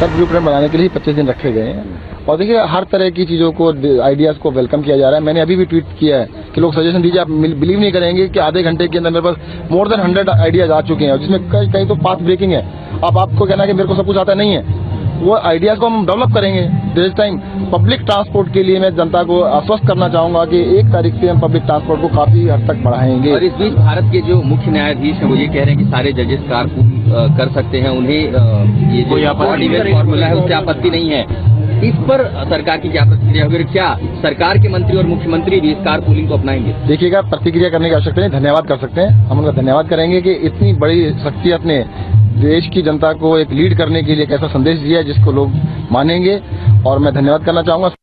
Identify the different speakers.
Speaker 1: Sir blue print बनाने के लिए 25 दिन रखे गए हैं और देखिए हर तरह की चीजों को, आइडियाज को वेलकम किया जा रहा है। मैंने अभी भी ट्वीट किया है कि लोग सजेशन दीजिए। आप बिलीव नहीं करेंगे कि आधे घंटे के अंदर मेरे पास मोर देन 100 आइडियाज आ चुके हैं, जिसमें कहीं तो पाथ ब्रेकिंग है। अब आपको कहना है कि मेरे को सब कुछ आता नहीं है, वो आइडियाज को हम डेवलप करेंगे दिस टाइम। पब्लिक ट्रांसपोर्ट के लिए मैं जनता को आश्वस्त करना चाहूंगा कि 1 तारीख से हम पब्लिक ट्रांसपोर्ट को काफी हद तक बढ़ाएंगे।
Speaker 2: और इस बीच भारत के जो मुख्य न्यायाधीश हैं वो ये कह रहे हैं कि सारे जजेस कारपूल कर सकते हैं, उन्हें ये जो फॉर्मूला है उससे आपत्ति नहीं है। इस पर सरकार की क्या प्रतिक्रिया होगी? क्या सरकार के मंत्री और मुख्यमंत्री भी इस कारपूलिंग को अपनाएंगे?
Speaker 1: देखिएगा, प्रतिक्रिया करने की आवश्यकता नहीं, धन्यवाद कर सकते हैं। हम उनका धन्यवाद करेंगे कि इतनी बड़ी शख्सियत ने देश की जनता को एक लीड करने के लिए एक ऐसा संदेश दिया है जिसको लोग मानेंगे, और मैं धन्यवाद करना चाहूंगा।